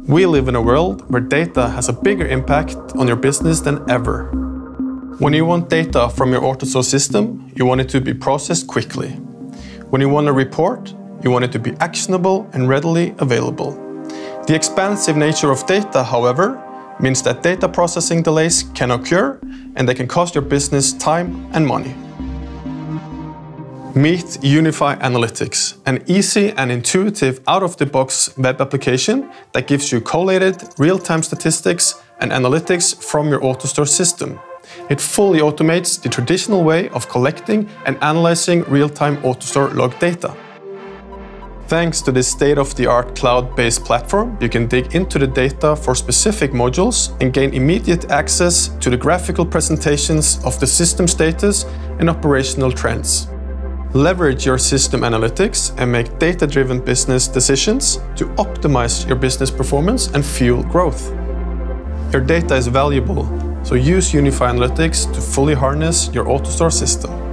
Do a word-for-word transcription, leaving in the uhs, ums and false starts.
We live in a world where data has a bigger impact on your business than ever. When you want data from your AutoStore system, you want it to be processed quickly. When you want a report, you want it to be actionable and readily available. The expansive nature of data, however, means that data processing delays can occur and they can cost your business time and money. Meet Unify Analytics, an easy and intuitive out-of-the-box web application that gives you collated real-time statistics and analytics from your AutoStore system. It fully automates the traditional way of collecting and analyzing real-time AutoStore log data. Thanks to this state-of-the-art cloud-based platform, you can dig into the data for specific modules and gain immediate access to the graphical presentations of the system status and operational trends. Leverage your system analytics and make data-driven business decisions to optimize your business performance and fuel growth. Your data is valuable, so use Unify Analytics to fully harness your AutoStore system.